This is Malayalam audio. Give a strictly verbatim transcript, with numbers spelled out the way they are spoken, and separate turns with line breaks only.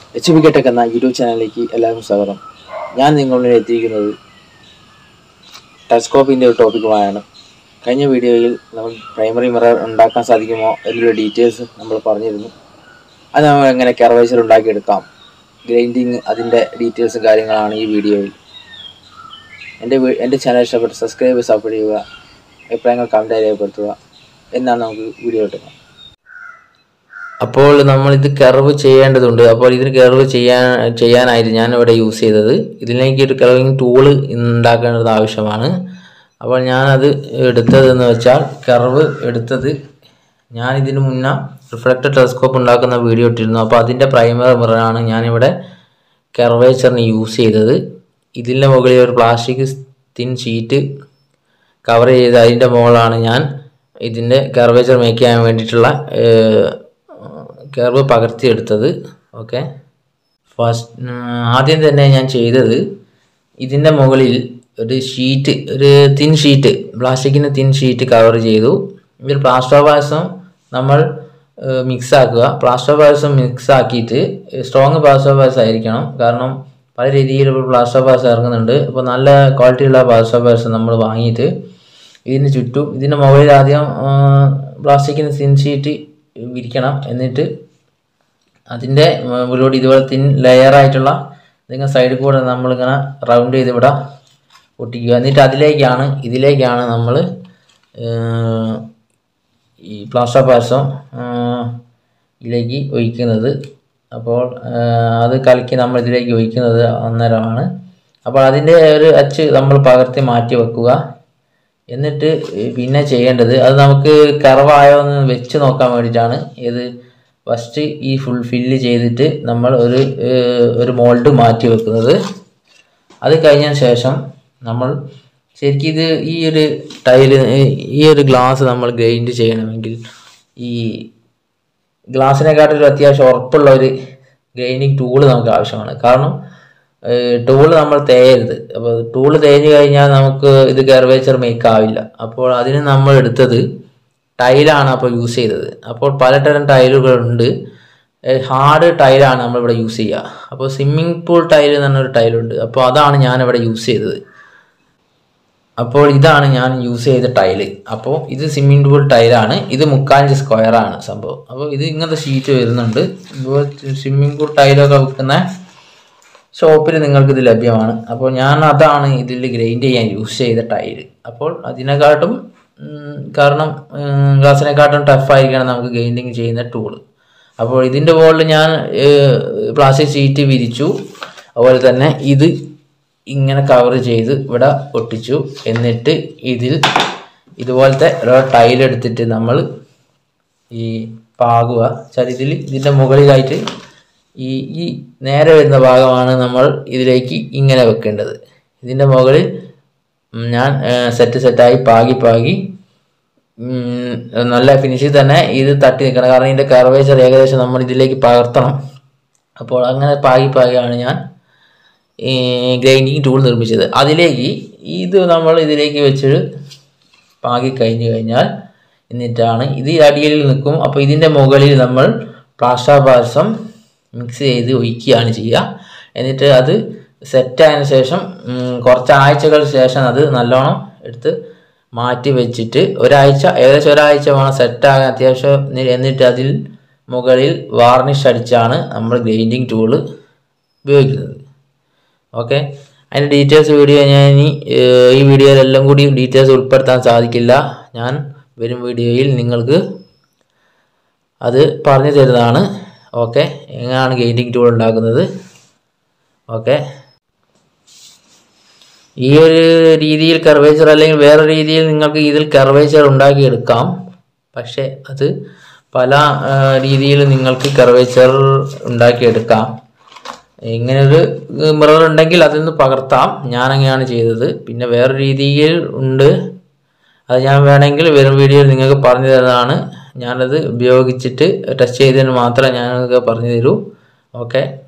എച്ച് ബി കെ ടെക് എന്ന യൂട്യൂബ് ചാനലിലേക്ക് എല്ലാവർക്കും സ്വാഗതം. ഞാൻ നിങ്ങളുടെ എത്തിയിരിക്കുന്നത് ടെലസ്കോപ്പിൻ്റെ ഒരു ടോപ്പിക്കുമായാണ്. കഴിഞ്ഞ വീഡിയോയിൽ നമ്മൾ പ്രൈമറി മിറർ ഉണ്ടാക്കാൻ സാധിക്കുമോ എന്നൊരു ഡീറ്റെയിൽസ് നമ്മൾ പറഞ്ഞിരുന്നു. അത് നമ്മൾ എങ്ങനെ കർവേച്ചർ ഉണ്ടാക്കിയെടുക്കാം, ഗ്രൈൻഡിങ്, അതിൻ്റെ ഡീറ്റെയിൽസും കാര്യങ്ങളാണ് ഈ വീഡിയോയിൽ. എൻ്റെ എൻ്റെ ചാനൽ ഇഷ്ടപ്പെട്ട് സബ്സ്ക്രൈബ് സപ്പോർട്ട് ചെയ്യുക, അഭിപ്രായങ്ങൾ കമൻറ്റായി രേഖപ്പെടുത്തുക എന്നാണ് നമുക്ക് വീഡിയോ കിട്ടുന്നത്.
അപ്പോൾ നമ്മളിത് കർവ് ചെയ്യേണ്ടതുണ്ട്. അപ്പോൾ ഇതിന് കർവ് ചെയ്യാൻ ചെയ്യാനായിട്ട് ഞാനിവിടെ യൂസ് ചെയ്തത്, ഇതിലേക്ക് ഒരു കർവിങ് ടൂള് ഉണ്ടാക്കേണ്ടത് ആവശ്യമാണ്. അപ്പോൾ ഞാനത് എടുത്തതെന്ന് വെച്ചാൽ, കർവ് എടുത്തത് ഞാൻ ഇതിന് മുന്നേ റിഫ്ലക്റ്റഡ് ടെലസ്കോപ്പ് ഉണ്ടാക്കുന്ന വീഡിയോ ഇട്ടിരുന്നു. അപ്പോൾ അതിൻ്റെ പ്രൈമറി മിററാണ് ഞാനിവിടെ കർവേച്ചറിന് യൂസ് ചെയ്തത്. ഇതിൻ്റെ മുകളിൽ ഒരു പ്ലാസ്റ്റിക് തിൻ ഷീറ്റ് കവർ ചെയ്ത് അതിൻ്റെ മുകളിലാണ് ഞാൻ ഇതിൻ്റെ കർവേച്ചർ മേക്ക് ചെയ്യാൻ വേണ്ടിയിട്ടുള്ള കർവ് പകർത്തിയെടുത്തത്. ഓക്കെ, ഫസ്റ്റ് ആദ്യം തന്നെ ഞാൻ ചെയ്തത്, ഇതിൻ്റെ മുകളിൽ ഒരു ഷീറ്റ്, ഒരു തിൻ ഷീറ്റ്, പ്ലാസ്റ്റിക്കിൻ്റെ തിൻ ഷീറ്റ് കവർ ചെയ്തു. ഇതിൽ പ്ലാസ്റ്റർ ഓഫ് പാരിസും നമ്മൾ മിക്സ് ആക്കുക. പ്ലാസ്റ്റർ ഓഫ് പാരിസും മിക്സ് ആക്കിയിട്ട്, സ്ട്രോങ് പ്ലാസ്റ്റർ ഓഫ് പാരിസ് ആയിരിക്കണം, കാരണം പല രീതിയിൽ പ്ലാസ്റ്റർ ഓഫ് പാരിസ് ഇറങ്ങുന്നുണ്ട്. അപ്പോൾ നല്ല ക്വാളിറ്റിയുള്ള പ്ലാസ്റ്റർ ഓഫ് പാരിസ് നമ്മൾ വാങ്ങിയിട്ട് ഇതിന് ചുറ്റും, ഇതിൻ്റെ മുകളിൽ ആദ്യം പ്ലാസ്റ്റിക്കിന് തിൻ ഷീറ്റ് വിരിക്കണം. എന്നിട്ട് അതിൻ്റെ മുകളിലൂടെ ഇതുപോലെ തിൻ ലെയറായിട്ടുള്ള ഇതിങ്ങനെ സൈഡിൽ കൂടെ നമ്മളിങ്ങനെ റൗണ്ട് ചെയ്ത് ഇവിടെ ഒട്ടിക്കുക. എന്നിട്ട് അതിലേക്കാണ് ഇതിലേക്കാണ് നമ്മൾ ഈ പ്ലാസ്റ്റർ ഓഫ് പാരിസും ഇതിലേക്ക് ഒഴിക്കുന്നത്. അപ്പോൾ അത് കലക്കി നമ്മൾ ഇതിലേക്ക് ഒഴിക്കുന്നത് അന്നേരമാണ്. അപ്പോൾ അതിൻ്റെ ഒരു അച്ച് നമ്മൾ പകർത്തി മാറ്റി വെക്കുക. എന്നിട്ട് പിന്നെ ചെയ്യേണ്ടത്, അത് നമുക്ക് കർവായോ എന്ന് വെച്ച് നോക്കാൻ വേണ്ടിയിട്ടാണ്. ഇത് ഫസ്റ്റ് ഈ ഫുൾ ഫില്ല് ചെയ്തിട്ട് നമ്മൾ ഒരു ഒരു മോൾഡ് മാറ്റി വെക്കുന്നത്. അത് കഴിഞ്ഞതിന് ശേഷം നമ്മൾ ശരിക്കും ഇത് ഈ ഒരു ടൈല്, ഈ ഒരു ഗ്ലാസ് നമ്മൾ ഗ്രൈൻഡ് ചെയ്യണമെങ്കിൽ ഈ ഗ്ലാസിനെക്കാട്ടൊരു അത്യാവശ്യം ഉറപ്പുള്ള ഒരു ഗ്രൈൻഡിങ് ടൂള് നമുക്ക് ആവശ്യമാണ്. കാരണം ടൂള് നമ്മൾ തേയരുത്. അപ്പോൾ ടൂള് തേഞ്ഞ് കഴിഞ്ഞാൽ നമുക്ക് ഇത് കർവേച്ചർ മേക്ക് ആവില്ല. അപ്പോൾ അതിന് നമ്മൾ എടുത്തത് ടൈലാണ് അപ്പോൾ യൂസ് ചെയ്തത്. അപ്പോൾ പലതരം ടൈലുകളുണ്ട്. ഹാർഡ് ടൈലാണ് നമ്മളിവിടെ യൂസ് ചെയ്യുക. അപ്പോൾ സ്വിമ്മിംഗ് പൂൾ ടൈൽ എന്ന് പറഞ്ഞൊരു ടൈലുണ്ട്. അപ്പോൾ അതാണ് ഞാനിവിടെ യൂസ് ചെയ്തത്. അപ്പോൾ ഇതാണ് ഞാൻ യൂസ് ചെയ്ത ടൈല്. അപ്പോൾ ഇത് സ്വിമ്മിംഗ് പൂൾ ടൈലാണ്. ഇത് മുക്കാലഞ്ച് സ്ക്വയറാണ് സംഭവം. അപ്പോൾ ഇത് ഇങ്ങനത്തെ ഷീറ്റ് വരുന്നുണ്ട്. ഇപ്പോൾ സ്വിമ്മിംഗ് പൂൾ ടൈലൊക്കെ വെക്കുന്ന ഷോപ്പിൽ നിങ്ങൾക്ക് ഇത് ലഭ്യമാണ്. അപ്പോൾ ഞാൻ അതാണ് ഇതിൽ ഗ്രൈൻഡ് ചെയ്യാൻ യൂസ് ചെയ്ത ടൈല്. അപ്പോൾ അതിനെക്കാട്ടും, കാരണം ഗ്ലാസിനെക്കാട്ടും ടഫായിരിക്കണം നമുക്ക് ഗ്രൈൻഡിങ് ചെയ്യുന്ന ടൂള്. അപ്പോൾ ഇതിൻ്റെ മുകളിൽ ഞാൻ പ്ലാസ്റ്റിക് ഷീറ്റ് വിരിച്ചു. അതുപോലെ തന്നെ ഇത് ഇങ്ങനെ കവർ ചെയ്ത് ഇവിടെ ഒട്ടിച്ചു. എന്നിട്ട് ഇതിൽ ഇതുപോലത്തെ ഓരോ ടൈലെടുത്തിട്ട് നമ്മൾ ഈ പാകുക. വെച്ചാൽ ഇതിൽ ഇതിൻ്റെ മുകളിലായിട്ട് ഈ ഈ നേരെ വരുന്ന ഭാഗമാണ് നമ്മൾ ഇതിലേക്ക് ഇങ്ങനെ വെക്കേണ്ടത്. ഇതിൻ്റെ മുകളിൽ ഞാൻ സെറ്റ് സെറ്റായി പാകി പാകി നല്ല ഫിനിഷിൽ തന്നെ ഇത് തട്ടി നിൽക്കണം. കാരണം ഇതിൻ്റെ കർവേച്ചർ ഏകദേശം നമ്മൾ ഇതിലേക്ക് പകർത്തണം. അപ്പോൾ അങ്ങനെ പാകി പാകിയാണ് ഞാൻ ഈ ഗ്രൈൻഡിങ് ടൂൾ നിർമ്മിച്ചത്. അതിലേക്ക് ഇത് നമ്മൾ ഇതിലേക്ക് വെച്ച് പാകി കഴിഞ്ഞ് കഴിഞ്ഞാൽ എന്നിട്ടാണ് ഇത് അടിയിൽ നിൽക്കും. അപ്പോൾ ഇതിൻ്റെ മുകളിൽ നമ്മൾ പ്ലാസ്റ്റർ ഓഫ് പാരിസും മിക്സ് ചെയ്ത് ഒഴിക്കുകയാണ് ചെയ്യുക. എന്നിട്ട് അത് സെറ്റായതിനു ശേഷം കുറച്ച് ആഴ്ചകൾക്ക് ശേഷം അത് നല്ലോണം എടുത്ത് മാറ്റി വെച്ചിട്ട് ഒരാഴ്ച, ഏകദേശം ഒരാഴ്ച വേണം സെറ്റാകാൻ അത്യാവശ്യം. എന്നിട്ട് അതിൽ മുകളിൽ വാർണിഷ് അടിച്ചാണ് നമ്മൾ ഗ്രൈൻഡിങ് ടൂള് ഉപയോഗിക്കുന്നത്. ഓക്കെ, അതിൻ്റെ ഡീറ്റെയിൽസ് വീഡിയോ ഞാൻ ഇനി ഈ വീഡിയോയിലെല്ലാം കൂടി ഡീറ്റെയിൽസ് ഉൾപ്പെടുത്താൻ സാധിക്കില്ല. ഞാൻ വരും വീഡിയോയിൽ നിങ്ങൾക്ക് അത് പറഞ്ഞു തരുന്നതാണ്. ഓക്കെ, എങ്ങനെയാണ് ഗ്രൈൻഡിങ് ടൂൾ ഉണ്ടാക്കുന്നത്. ഓക്കെ, ഈ ഒരു രീതിയിൽ കർവേച്ചർ അല്ലെങ്കിൽ വേറെ രീതിയിൽ നിങ്ങൾക്ക് ഇതിൽ കർവേച്ചർ ഉണ്ടാക്കിയെടുക്കാം. പക്ഷേ അത് പല രീതിയിൽ നിങ്ങൾക്ക് കർവേച്ചർ ഉണ്ടാക്കിയെടുക്കാം. ഇങ്ങനൊരു മിറർ ഉണ്ടെങ്കിൽ അതിൽ നിന്ന് പകർത്താം. ഞാനങ്ങനെയാണ് ചെയ്തത്. പിന്നെ വേറെ രീതിയിൽ ഉണ്ട്, അത് ഞാൻ വേണമെങ്കിൽ വരും വീഡിയോയിൽ നിങ്ങൾക്ക് പറഞ്ഞു തരുന്നതാണ്. ഞാനത് ഉപയോഗിച്ചിട്ട് ടെസ്റ്റ് ചെയ്തതിന് മാത്രമേ ഞാനത് പറഞ്ഞു തരൂ. ഓക്കെ.